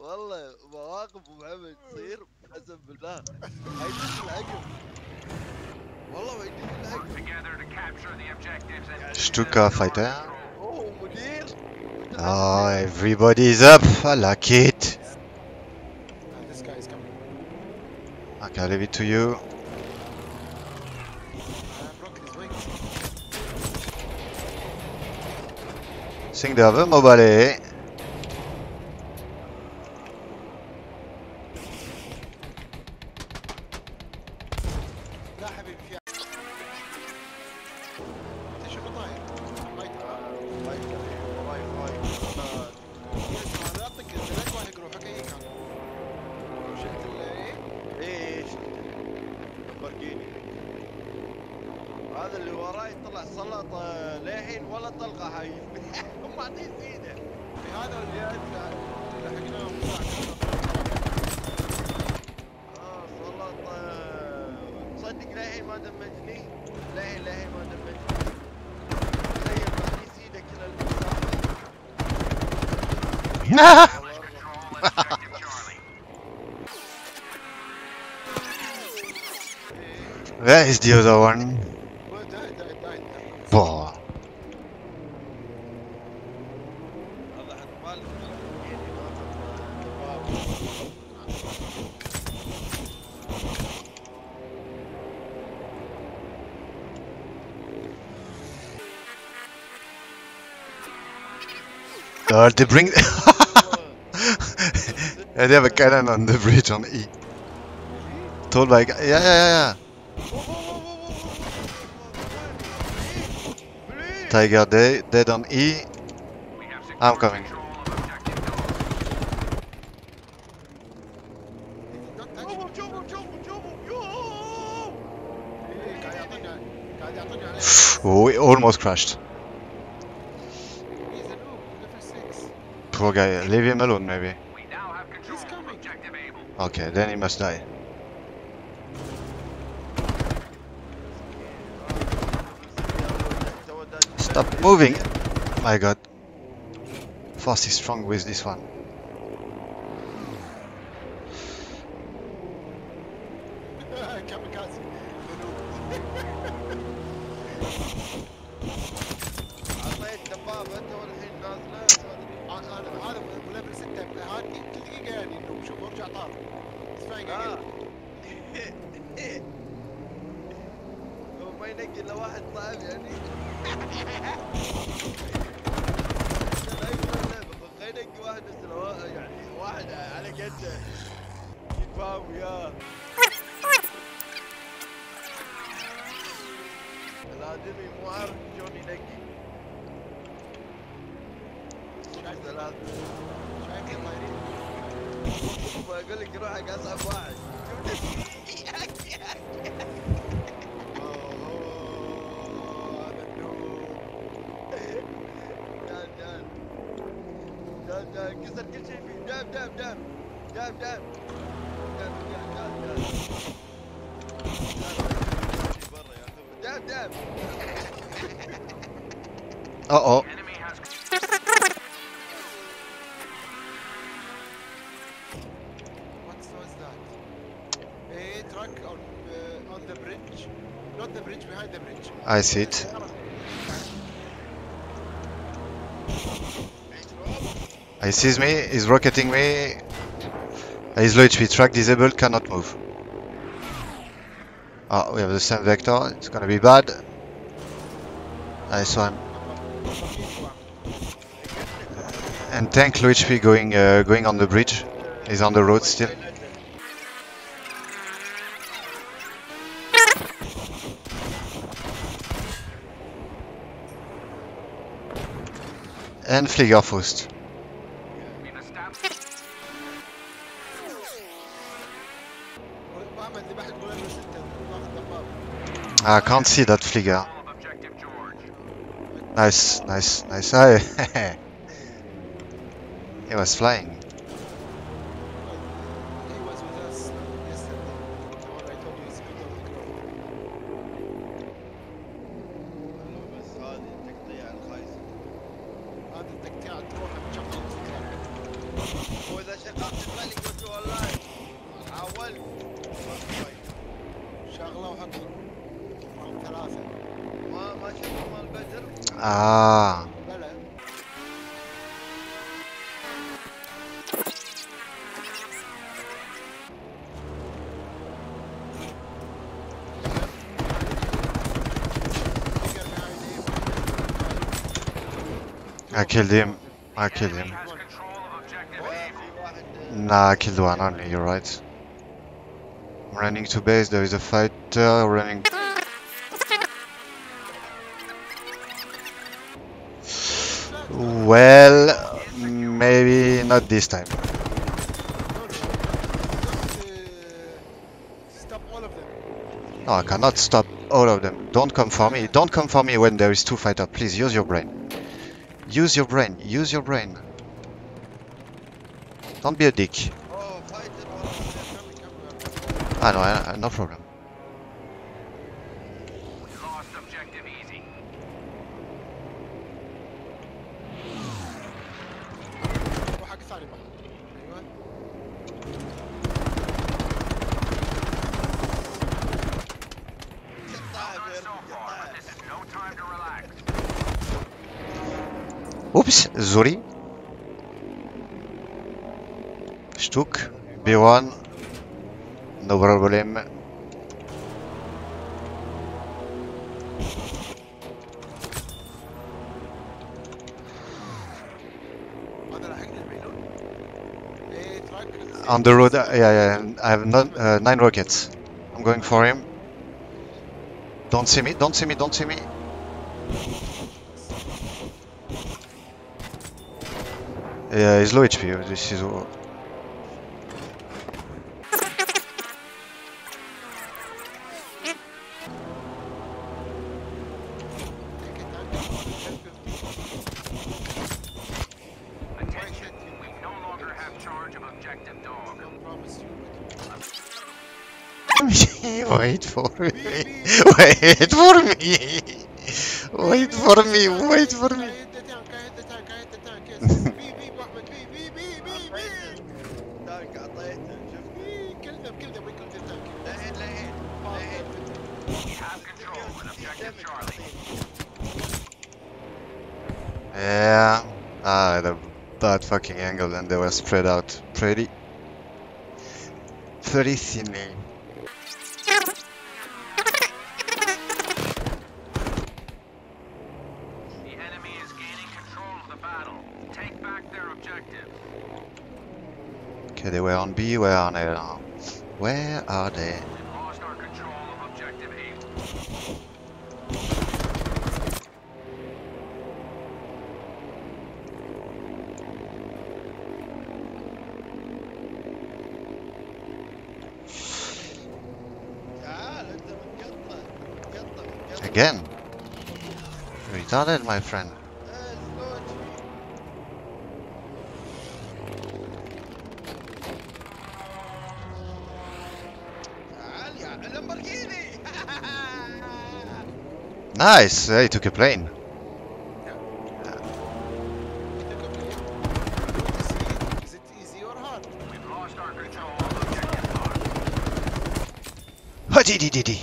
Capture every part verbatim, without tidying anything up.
والله مواقف ابو محمد تصير قسم بالله. هيدش العقب والله ما يدش العقب. Stuka fighter. اوه مدير. Oh, everybody's up. I like it. Uh, this guy is coming. Okay, I'll leave it to you. I broke his wings. Think they have a mobile, eh? لا حبيبي في انت شو بطايق؟ واي واي واي واي لا اطق الزلك وانا اقروحك اي كان. شفت الايه؟ ايش لامبورجيني هذا اللي وراي طلع سلط للحين ولا طلقه حي. هم معطين ايده في هذا اللي لحقناهم اه سلط. تصدق للحين ما دمجني. للحين للحين ما دمجني. تخيل معطيس ايده كل المسافه. Where is the other one? Boah. هذا حد مالك. Oh, they bring. Yeah, they have a cannon on the bridge on E. Told by. Yeah, yeah, yeah, yeah. Tiger Day, dead on E. I'm coming. شوفوا شوفوا شوفوا شوفوا يوه. قاعد يعطينا قاعد يعطينا عليه. Oh, we almost crashed. He's a noob, level six. Poor guy. Leave him alone, maybe. He's coming. Okay, then he must die. Stop moving! My god. Force is strong with this one. كاميكازي. عطيت دبابه انت والحين نازله. هذا هذا ليفل ستة هذه كل دقيقة يعني انه شوف ارجع طار. اسمعي قاعد. هو ما ينقي الا واحد صعب يعني. لا يقدر اللعبه بغى ينقي واحد بس لو يعني واحد على قده يتفاهم وياه. الادمي مو عارف شلون ينقي. ثلاث شايف طايرين. بقول لك روح حق اصعب واحد. داب داب كسر كل شيء فيه. داب داب داب داب داب داب داب داب برا يا اخوي. داب داب. Uh oh. What's what's that? A truck on uh, on the bridge, not the bridge, behind the bridge. I see it. He sees me, he's rocketing me. He's low H P, track disabled, cannot move. Ah, we have the same vector, it's gonna be bad. I saw him. And tank low H P going uh, going on the bridge. He's on the road still. And Fliegerfaust. محمد ذبحت جول ليفل ستة واخذ ضباب. I can't see that Flieger. Nice, nice, nice. Ah, he was flying. He was with us yesterday. The one I told you is good on the ground. بس هذه التقطيع الخايسه. هذه التقطيع تروح بتشغل وتطلع. واذا شغلت تطلع لي قلت اونلاين حاولت ما في فايدة. شغله وحط رقم ثلاثه. ما ما شفت مال بدر. Ah. بلا I killed him. I killed him. وفي واحد Nah, I killed one only, you're right. I'm running to base, there is a fighter running. Well, maybe not this time. stop all of them. No, I cannot stop all of them. Don't come for me. Don't come for me when there is two fighters. Please use your brain. Use your brain. Use your brain. Don't be a dick. اوه فايتر والله. Ah no, I, I- no problem. وحق ثاني بعد. ايوه Oops, Zuri. Stuk. B one. No problem. هذا لحقني البيلون. ايه تراك. On the road, uh, yeah, yeah, I have not, uh, nine rockets. I'm going for him. Don't see me, don't see me, don't see me. Yeah, he's low H P. This is. Wait for me. Wait for me. Wait for me. Wait for me. تانك اعطيته شفت كلنا بكلنا وين كنت التانك. لهين لهين Yeah. Ah, I had a bad fucking angle and they were spread out pretty. Pretty thinly. The enemy is gaining control of the battle. Take back their objective. Okay, they were on B. Where are they now? Where are they? We've lost our control of objective A. تعال انت متقطع متقطع متقطع Again? Retarded, my friend. ايه سلوت تعال يا لامبورجيني Nice! Hey, took a plane. Is it easy or hard? We've lost our control of objective A. Ha-dee-dee-dee-dee.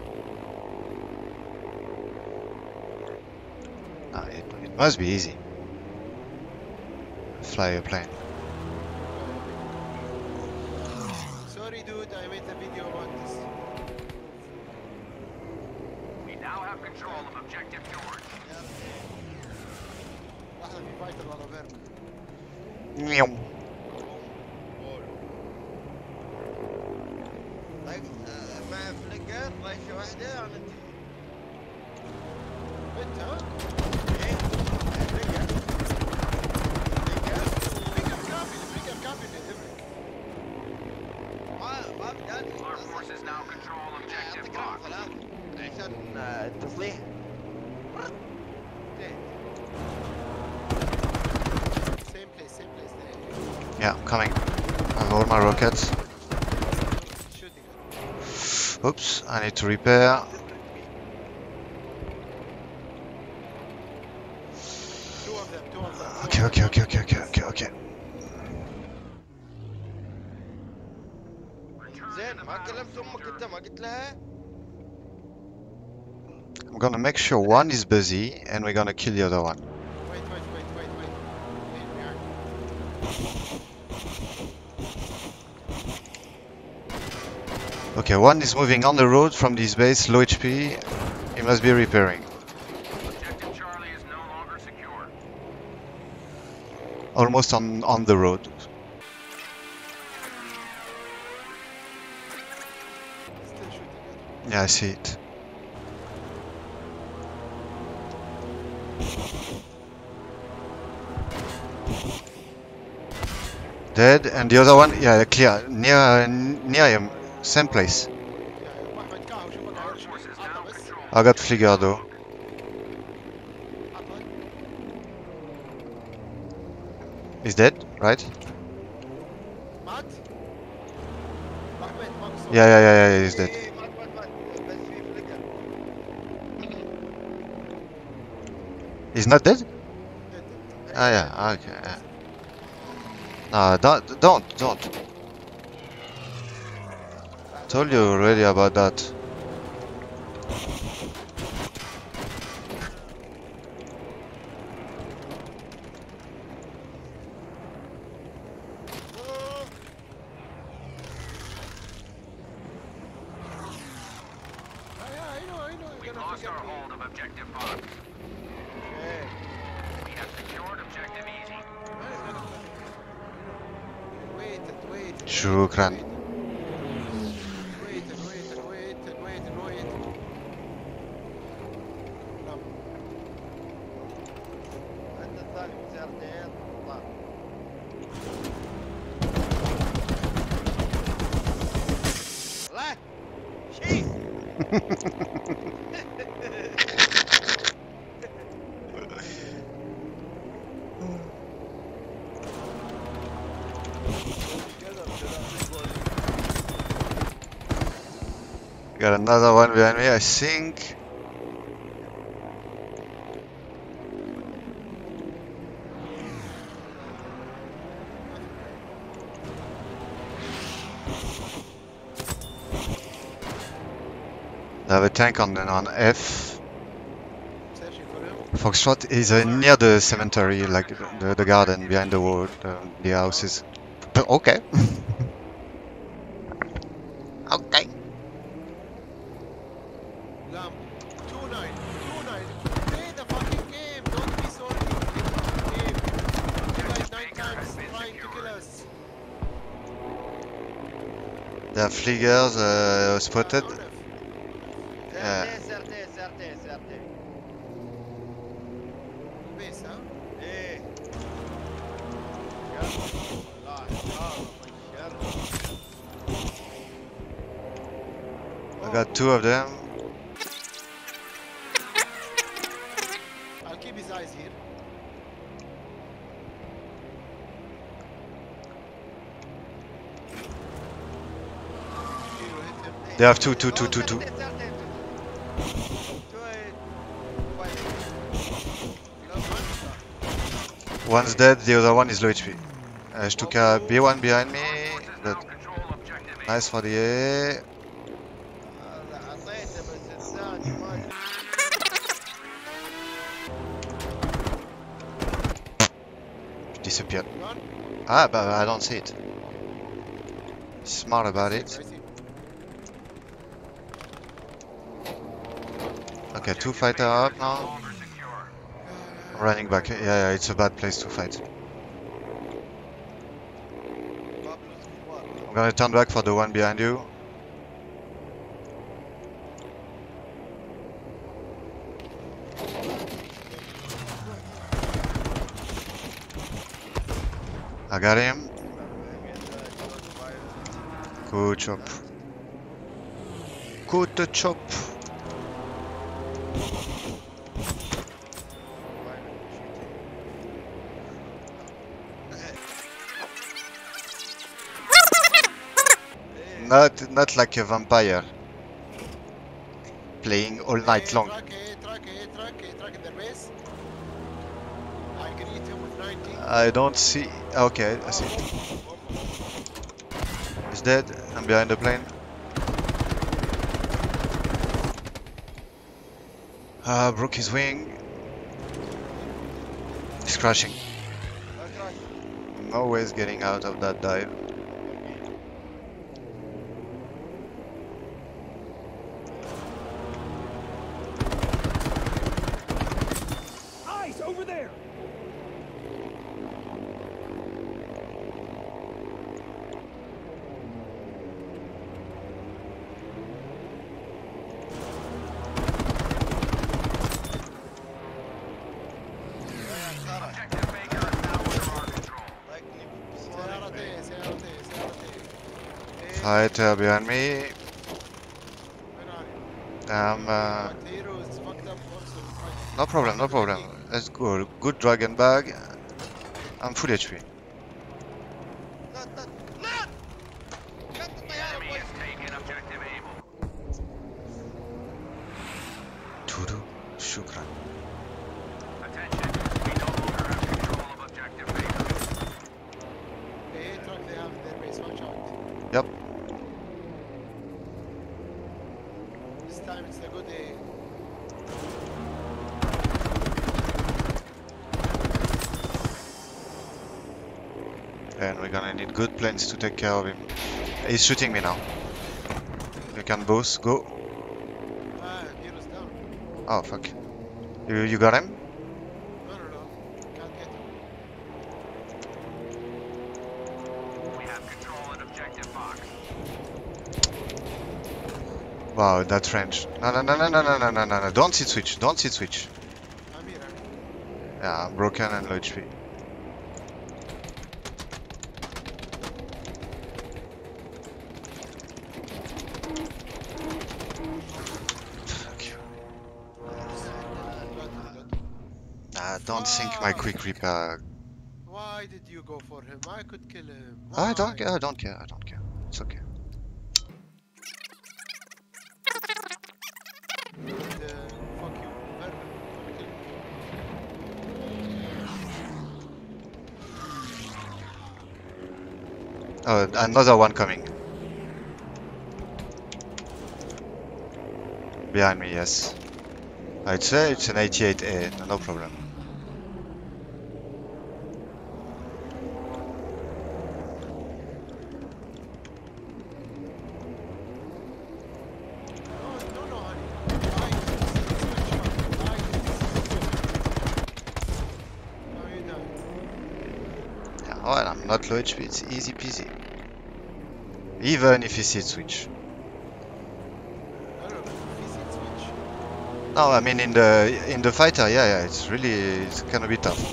Ah, it, it must be easy. Fly a plane. Sorry dude, I made a video about this. We now have control of objective George. لحظة في فايتر والله فيرك. Meow. طيب آه، مع فليكر ريشه واحدة انا تي انت ها؟ ايه فليكر فليكر الفيجر كافي الفيجر كافي اللي يهمك. ما ما بدأت Our forces now control objective يعطيك رقم Box. ثلاثة عشان آه، التصليح Same place, same place. Yeah, I'm coming. I have all my rockets. Shooting. Oops, I need to repair. Two of them, two of them. Okay, okay, okay, okay, okay, okay, okay. زين ما كلمت امك انت ما قلت لها؟ I'm gonna make sure one is busy and we're gonna kill the other one. Wait, wait, wait, wait, wait. Wait, behind. Okay, one is moving on the road from this base, low H P. He must be repairing. Objective Charlie is no longer secure. Almost on, on the road. Still shooting it. Yeah, I see it. Dead, and the other one, yeah, clear, near, near him, same place. Yeah, واحد كاهو شوفك Our عايش. forces عطى now بس. control. I got Fligger though. عطى. He's dead, right? مات؟ أحمد ماكو صوت. Yeah, yeah, yeah, yeah, he's dead. ايه مات مات مات بس في فليكر. He's not dead? دد- دد. Ah, yeah, okay. Yeah. No, don't, don't, don't. Told you already about that. Ah, yeah, I know, I know. We've You're gonna lost forget our me. hold of objective Bob. ايه We have secured objective easy. Wait and wait. and شكراً. wait. Wait and wait and wait and wait and wait. نعم. انت الثاني بسيارتين طلع. لا شيء Got another one behind me, I think. I have a tank on on F. Searching for him. Foxtrot is uh, near the cemetery, like the, the garden behind the wall, the, the houses. But okay. Okay. Lamb. two nine. two nine. Play the fucking game. Don't be so ridiculous. Game. You guys nine times trying to kill us. There are fliggers uh, spotted. On F. سيارتين سيارتين سيارتين سيارتين. Base, huh? ايه يلا لا حرام I got two of them. I'll keep his eyes here. Hero hit him. They have two, two, two, two, two. One's dead, the other one is low H P. Uh, took a B one behind me. Forces now That, control objective A. nice for the A. عطيته بس الثاني ما Disappeared. Run. Ah, but I don't see it. Smart about I it. see. Okay, two fighter up No now. longer secure. Running back. Yeah, yeah, it's a bad place to fight. I'm gonna turn back for the one behind you. I got him. Good job. Good job. Not, not like a vampire. Playing all night long. Truck A, truck A, truck A, truck in their base. I can eat him with ninety. I don't see. Okay, I see. He's dead. I'm behind the plane. Uh, broke his wing. He's crashing. Uh, crash. No ways getting out of that dive. Eyes over there! Objective Baker is now under our control. ضايقني بصواريخ. سيارتين سيارتين سيارتين. إيه، Fighter behind me. وين عارف؟ Um, uh, But hero is fucked up also. no problem, no problem. Let's go. Good dragon bag. I'm full H P. لا لا لا كانت الطيارة Enemy كويس. has taken objective Able. Tudu, shukran. Attention, we no longer have control of objective Baker. Hey, truck they have in their base. Watch out. Yep. This time it's a good day. And we're gonna need good planes to take care of him. He's shooting me now. You can both go. Ah, hero's down. Oh fuck. You you got him? No, no, no. Can't get him. We have control in objective box. Wow, that range. No no no no no no no no no no. Don't sit switch. Don't sit switch. I'm here. I'm here. Yeah, I'm broken and low H P. Fuck you. Nah, don't think my quick repair. Why did you go for him? I could kill him. I don't Why? care. I don't care. I don't care. It's okay. And, uh, fuck you. Vermin. Come kill me. Oh, another one coming. Behind me, yes. I'd say it's an eighty-eight A, no, no problem. No, no, no, honey. I switch up. I No, you don't. Yeah, well, I'm not low H P, it's easy peasy. Even if you see switch. I don't know. Easy switch. No, I mean in the in the fighter, yeah, yeah, it's really it's gonna be tough.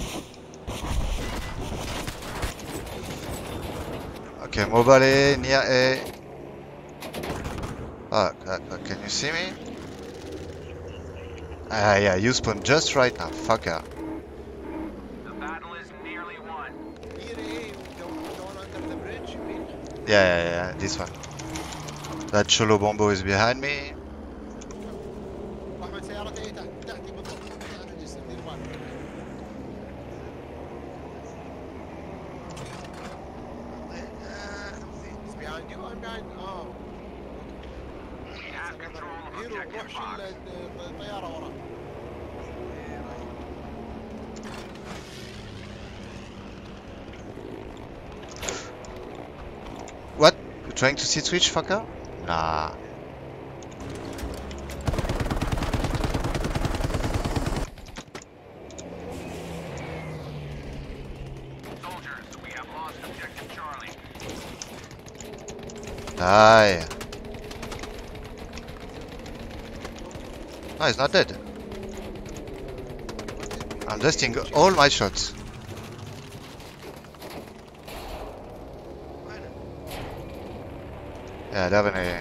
Okay, mobile A, near A. Oh, uh, uh, can you see me? Ah, yeah, you spawn just right now, fucker. The battle is nearly won. Here, eh? The the one under the bridge, you mean? Yeah, yeah, yeah, this one. That Cholo Bombo is behind me. واحد سيارتي تحت تحتي بالضبط. تحت الجسر. دير بالك. He's behind you. I'm behind. Oh. We have control of هيرو objective روح box. شيل الطيارة ورا. What? You trying to sit switch, fucker? Nah. Soldiers, we have lost objective Charlie. Die. No, he's not dead. I'm testing all my shots. Yeah, definitely.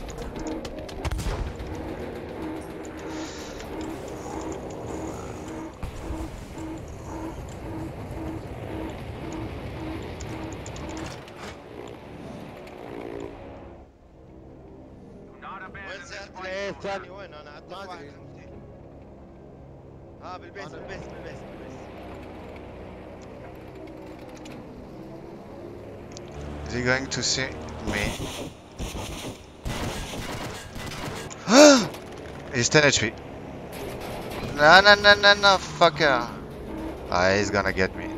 Do not abandon وين this سيارة fight. الايه الثاني وين انا عدت ما واحد أدري. خمستين. اه بالبيس أنا- بالبيس بالبيس بالبيس. Is he going to see me? He's ten H P. No, no, no, no, no, fucker. Ah, he's gonna get me.